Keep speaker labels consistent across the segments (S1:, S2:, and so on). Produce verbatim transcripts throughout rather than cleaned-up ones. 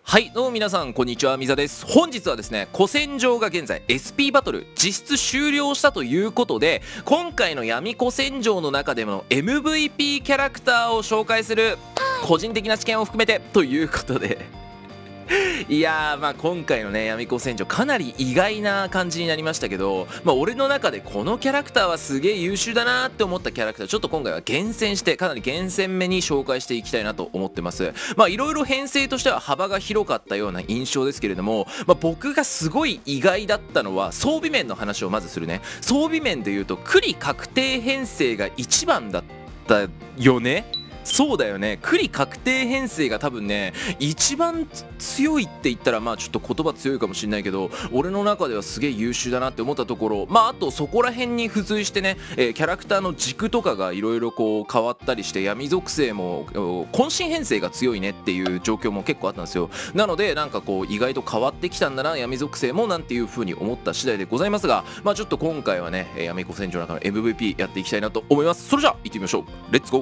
S1: はい、どうも皆さん、こんにちは、みざです。本日はですね、古戦場が現在 エスピー バトル実質終了したということで、今回の闇古戦場の中でも エムブイピー キャラクターを紹介する個人的な知見を含めてということでいやー、まあ今回のね闇古戦場かなり意外な感じになりましたけど、まあ俺の中でこのキャラクターはすげえ優秀だなーって思ったキャラクターちょっと今回は厳選してかなり厳選めに紹介していきたいなと思ってます。まあいろいろ編成としては幅が広かったような印象ですけれども、まあ、僕がすごい意外だったのは装備面の話をまずするね。装備面で言うとクリ確定編成が一番だったよね。そうだよね、クリ確定編成が多分ね一番強いって言ったらまあちょっと言葉強いかもしれないけど、俺の中ではすげえ優秀だなって思ったところ、まああとそこら辺に付随してね、えー、キャラクターの軸とかがいろいろこう変わったりして闇属性も渾身編成が強いねっていう状況も結構あったんですよ。なのでなんかこう意外と変わってきたんだな闇属性もなんていう風に思った次第でございますが、まあちょっと今回はね闇古戦場の中の エムブイピー やっていきたいなと思います。それじゃあ行ってみましょう。レッツゴー。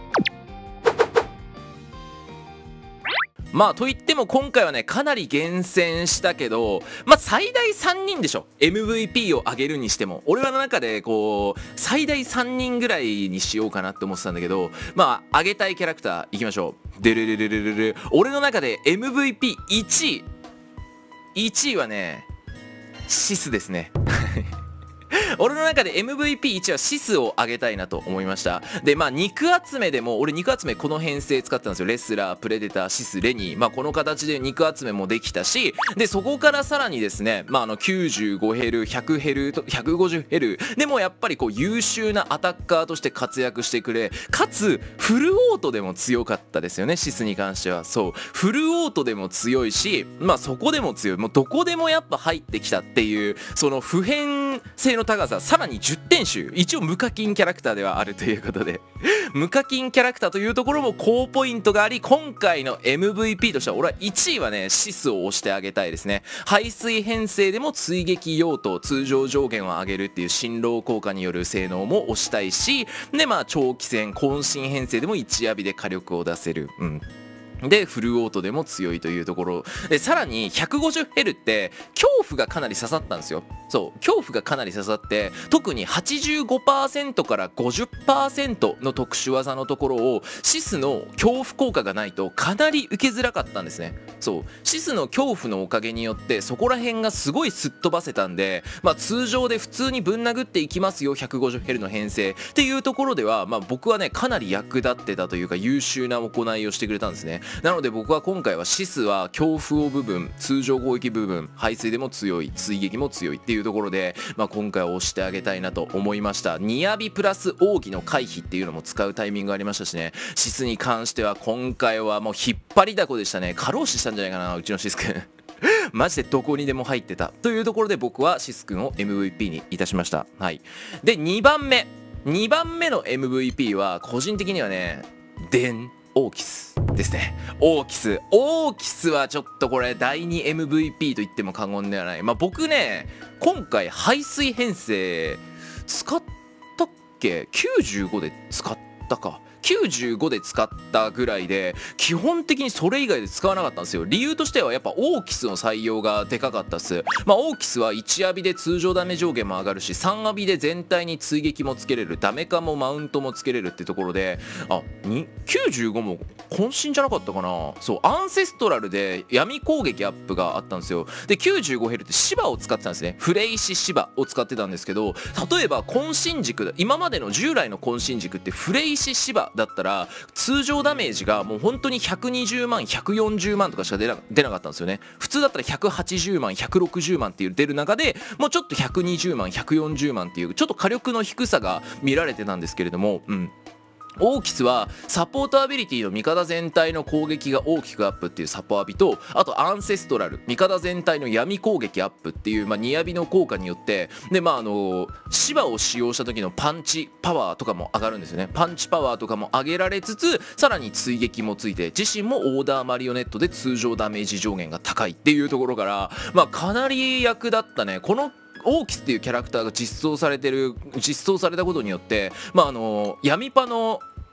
S1: まあといっても今回はねかなり厳選したけど、まあ最大さんにんでしょ エムブイピー を上げるにしても。俺はの中でこう最大さんにんぐらいにしようかなって思ってたんだけど、まあ上げたいキャラクターいきましょう。でるるるるるる俺の中で エムブイピーいちいいちいはねシスですね俺の中で エムブイピーいち はシスを上げたいなと思いました。でまあ肉集めでも俺肉集めこの編成使ってたんですよ。レスラー、プレデター、シス、レニー、まあこの形で肉集めもできたし、でそこからさらにですね、まああのきゅうじゅうごヘル、ひゃくヘルとひゃくごじゅうヘルでもやっぱりこう優秀なアタッカーとして活躍してくれ、かつフルオートでも強かったですよね。シスに関してはそうフルオートでも強いし、まあそこでも強い、もうどこでもやっぱ入ってきたっていうその普遍性の高さ、さらにじゅってん集、一応無課金キャラクターではあるということで無課金キャラクターというところも高ポイントがあり、今回の エムブイピー としては俺はいちいはねシスを押してあげたいですね。排水編成でも追撃用途通常上限を上げるっていう振動効果による性能も押したいし、でまあ長期戦渾身編成でもいちヤビで火力を出せる、うんでフルオートでも強いというところで、さらに ひゃくごじゅうヘル って恐怖がかなり刺さったんですよ。そう恐怖がかなり刺さって、特に はちじゅうごパーセント から ごじゅっパーセント の特殊技のところをシスの恐怖効果がないとかなり受けづらかったんですね。そうシスの恐怖のおかげによってそこら辺がすごいすっ飛ばせたんで、まあ通常で普通にぶん殴っていきますよ ひゃくごじゅうヘル の編成っていうところでは、まあ僕はねかなり役立ってたというか優秀な行いをしてくれたんですね。なので僕は今回はシスは恐怖を部分、通常攻撃部分、排水でも強い、追撃も強いっていうところで、まあ、今回は押してあげたいなと思いました。ニヤビプラス奥義の回避っていうのも使うタイミングがありましたしね。シスに関しては今回はもう引っ張りだこでしたね。過労死したんじゃないかなうちのシス君マジでどこにでも入ってたというところで、僕はシス君を エムブイピー にいたしました。はい。でにばんめにばんめの エムブイピー は個人的にはねデンオーキスですね。オーキスオーキスはちょっとこれだいに エムブイピー と言っても過言ではない。まあ僕ね今回排水編成使ったっけ、きゅうじゅうごで使ったか、きゅうじゅうごで使ったぐらいで基本的にそれ以外で使わなかったんですよ。理由としてはやっぱオーキスの採用がでかかったっす。まあオーキスはいちアビで通常ダメ上限も上がるし、さんアビで全体に追撃もつけれる、ダメカもマウントもつけれるってところで、あにきゅうじゅうごも渾身じゃなかったかな。そうアンセストラルで闇攻撃アップがあったんですよ。で きゅうじゅうごヘル って芝を使ってたんですね。フレイシ芝を使ってたんですけど、例えば渾身軸、今までの従来の渾身軸ってフレイシ芝だったら通常ダメージがもう本当にひゃくにじゅうまんひゃくよんじゅうまんとかしか出な、出なかったんですよね。普通だったらひゃくはちじゅうまんひゃくろくじゅうまんっていう出る中で、もうちょっとひゃくにじゅうまんひゃくよんじゅうまんっていうちょっと火力の低さが見られてたんですけれども、うんオーキスはサポートアビリティの味方全体の攻撃が大きくアップっていうサポアビと、あとアンセストラル味方全体の闇攻撃アップっていう、まあ、ニヤビの効果によって、でまああの芝を使用した時のパンチパワーとかも上がるんですよね。パンチパワーとかも上げられつつ、さらに追撃もついて、自身もオーダーマリオネットで通常ダメージ上限が高いっていうところから、まあかなり役立ったね。このオーキスっていうキャラクターが実装されてる実装されたことによって、まああの闇パの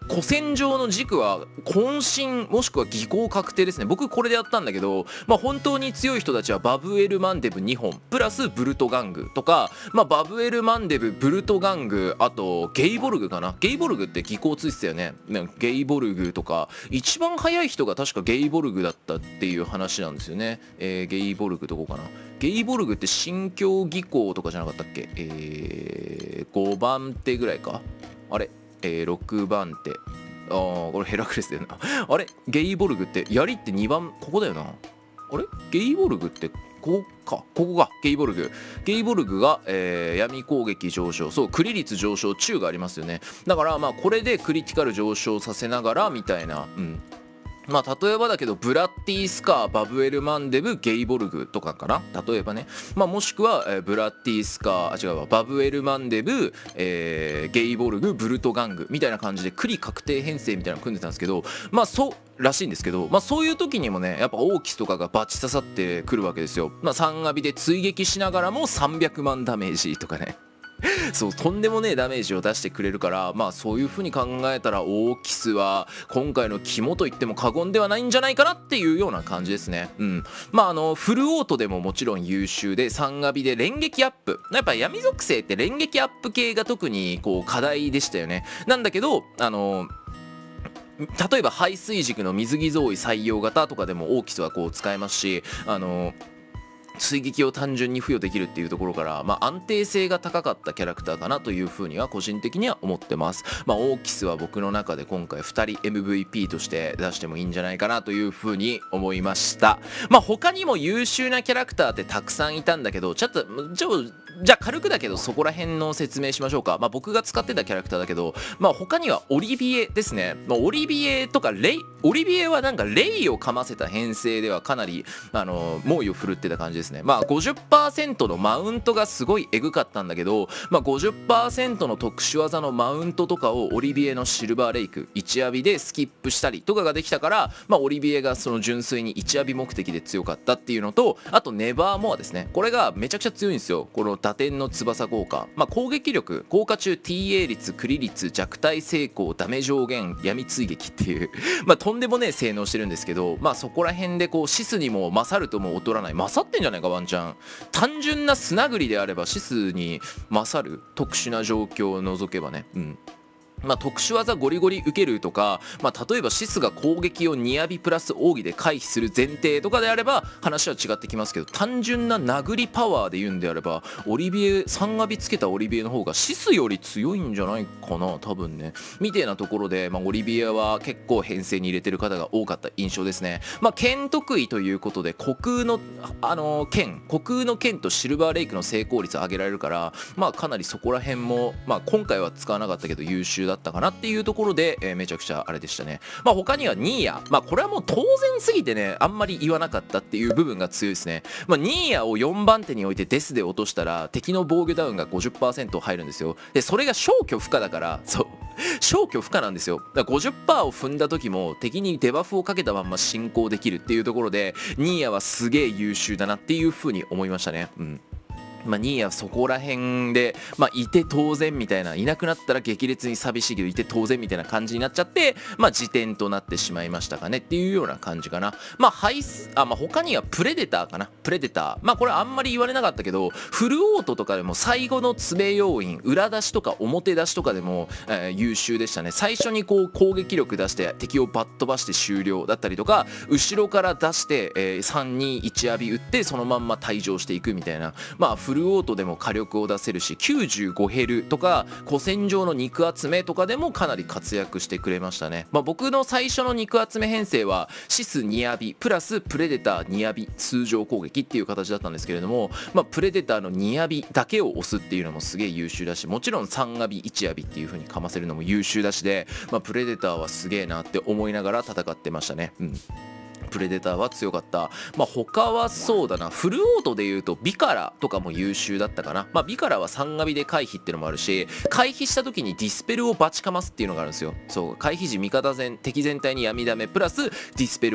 S1: 古戦場の軸は渾身もしくは技巧確定ですね。僕これでやったんだけど、まあ、本当に強い人たちはバブエルマンデブにほんプラスブルトガングとか、まあ、バブエルマンデブブルトガング、あとゲイボルグかな。ゲイボルグって技巧ついてたよね。ゲイボルグとか一番速い人が確かゲイボルグだったっていう話なんですよね。えー、ゲイボルグどこかな。ゲイボルグって心境技巧とかじゃなかったっけ。えー、ごばん手ぐらいか。あれえー、ろくばん手。ああ、これヘラクレスだよな。あれゲイボルグって槍ってにばんここだよな。あれゲイボルグってここか。ここがゲイボルグ。ゲイボルグが、えー、闇攻撃上昇。そう、クリ率上昇中がありますよね。だからまあこれでクリティカル上昇させながらみたいな。うん。まあ例えばだけどブラッディスカーバブエルマンデブゲイボルグとかかな、例えばね。まあもしくは、えー、ブラッディスカーあ違うわバブエルマンデブ、えー、ゲイボルグブルトガングみたいな感じでクリ確定編成みたいなの組んでたんですけど、まあそうらしいんですけど、まあそういう時にもねやっぱオーキスとかがバチ刺さってくるわけですよ。まあさんアビで追撃しながらもさんびゃくまんダメージとかね。そうとんでもねえダメージを出してくれるから、まあそういう風に考えたらオーキスは今回の肝と言っても過言ではないんじゃないかなっていうような感じですね。うん。まああのフルオートでももちろん優秀で、さんアビで連撃アップ、やっぱ闇属性って連撃アップ系が特にこう課題でしたよね。なんだけどあの例えば排水軸の水着増位採用型とかでもオーキスはこう使えますし、あの追撃を単純に付与できるっていうところから、まあ、安定性が高かったキャラクターかなというふうには個人的には思ってます。まあ、オーキスは僕の中で今回ふたり エムブイピー として出してもいいんじゃないかなというふうに思いました。まあ、他にも優秀なキャラクターってたくさんいたんだけど、ちょっとちょじゃあ軽くだけどそこら辺の説明しましょうか。まあ、僕が使ってたキャラクターだけど、まあ、他にはオリビエですね。まあ、オリビエとかレイオリビエはなんかレイをかませた編成ではかなりあの猛威を振るってた感じですね。まあ ごじゅっパーセント のマウントがすごいエグかったんだけど、まあ、ごじゅっパーセント の特殊技のマウントとかをオリビエのシルバーレイクいちアビでスキップしたりとかができたから、まあ、オリビエがその純粋にいちアビ目的で強かったっていうのと、あとネバーモアですね。これがめちゃくちゃ強いんですよ。この打点の翼効果、まあ、攻撃力効果中 ティーエー 率クリ率弱体成功ダメ上限闇追撃っていうまあとんでもねえ性能してるんですけど、まあそこら辺でこうシスにも勝るとも劣らない、勝ってんじゃないかワンチャン。単純な砂繰りであればシスに勝る特殊な状況を除けばね。うん。まあ、特殊技ゴリゴリ受けるとか、まあ、例えばシスが攻撃をにアビプラス奥義で回避する前提とかであれば話は違ってきますけど、単純な殴りパワーで言うんであればオリビエさんアビつけたオリビエの方がシスより強いんじゃないかな多分ね、みたいなところで、まあ、オリビエは結構編成に入れてる方が多かった印象ですね。まあ、剣得意ということで虚空のあの剣虚空の剣とシルバーレイクの成功率上げられるから、まあ、かなりそこら辺も、まあ、今回は使わなかったけど優秀だだったかなっていうところで、えー、めちゃくちゃあれでしたね。まあ他にはニーヤ、まあこれはもう当然すぎてねあんまり言わなかったっていう部分が強いですね。まあニーヤをよんばん手に置いてデスで落としたら敵の防御ダウンが ごじゅっパーセント 入るんですよ。でそれが消去不可だから、そう消去不可なんですよ。だから ごじゅっパーセント を踏んだ時も敵にデバフをかけたまんま進行できるっていうところでニーヤはすげえ優秀だなっていう風に思いましたね。うん。まあ、ニーヤそこら辺で、まあ、いて当然みたいな、いなくなったら激烈に寂しいけどいて当然みたいな感じになっちゃって、まあ、辞典となってしまいましたかねっていうような感じかな。まあ、ハイスあ、まあ、他にはプレデターかな。プレデター。まあ、これあんまり言われなかったけど、フルオートとかでも最後の詰め要因、裏出しとか表出しとかでも、えー、優秀でしたね。最初にこう攻撃力出して敵をバッ飛ばして終了だったりとか、後ろから出して、えー、さんにいちアビ打ってそのまんま退場していくみたいな。まあ、フルオートでも火力を出せるし、きゅうじゅうごヘルとか古戦場の肉集めとかでもかなり活躍してくれましたね。まあ、僕の最初の肉集め編成はシスにアビプラスプレデターにアビ通常攻撃っていう形だったんですけれども、まあ、プレデターのにアビだけを押すっていうのもすげえ優秀だし、もちろんさんアビいちアビっていう風にかませるのも優秀だしで、まあ、プレデターはすげえなって思いながら戦ってましたね。うん。プレデターは強かった。まあ他はそうだな、フルオートで言うとビカラとかも優秀だったかな。まあビカラはさんアビで回避っていうのもあるし、回避した時にディスペルをバチかますっていうのがあるんですよ。そう、回避時味方全敵全体に闇ダメプラスディスペルを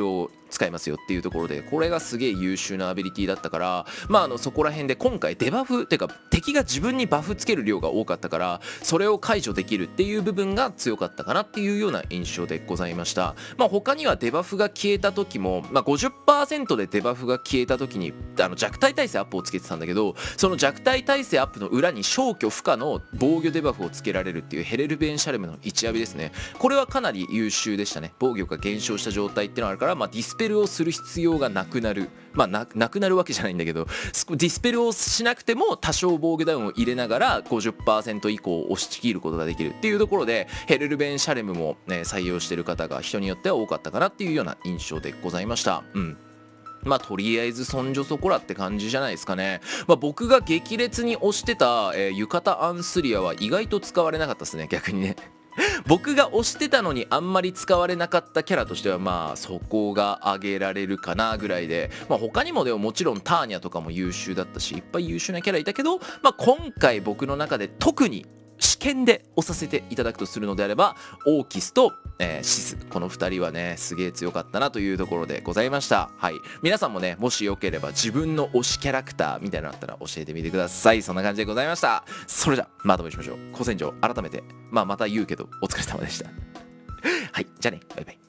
S1: 使えますよっていうところで、これがすげえ優秀なアビリティだったから、まああのそこら辺で今回デバフっていうか敵が自分にバフつける量が多かったから、それを解除できるっていう部分が強かったかなっていうような印象でございました。まあ他にはデバフが消えた時も、まあ、ごじゅっパーセント でデバフが消えた時にあの弱体耐性アップをつけてたんだけど、その弱体耐性アップの裏に消去不可の防御デバフをつけられるっていうヘレルベンシャレムのいちアビですね。これはかなり優秀でしたね。防御が減少した状態っていうのがあるから、まあ、ディスペルをする必要がなくなる、まあ、な, なくなるわけじゃないんだけど、ディスペルをしなくても多少防御ダウンを入れながら ごじゅっパーセント 以降を押し切ることができるっていうところで、ヘレルベンシャレムも、ね、採用している方が人によっては多かったかなっていうような印象でございました。うん、まあとりあえずそんじょそこらって感じじゃないですかね。まあ、僕が激烈に推してた、えー、浴衣アンスリアは意外と使われなかったですね、逆にね。僕が推してたのにあんまり使われなかったキャラとしては、まあそこが挙げられるかなぐらいで、まあ他にもでももちろんターニャとかも優秀だったし、いっぱい優秀なキャラいたけど、まあ今回僕の中で特に試験で押させていただくとするのであれば、オーキスと、えー、シス、このふたりはねすげえ強かったなというところでございました。はい、皆さんもねもしよければ自分の推しキャラクターみたいなのあったら教えてみてください。そんな感じでございました。それじゃまとめしましょう。古戦場改めて、まあまた言うけどお疲れ様でした。はい、じゃあね、バイバイ。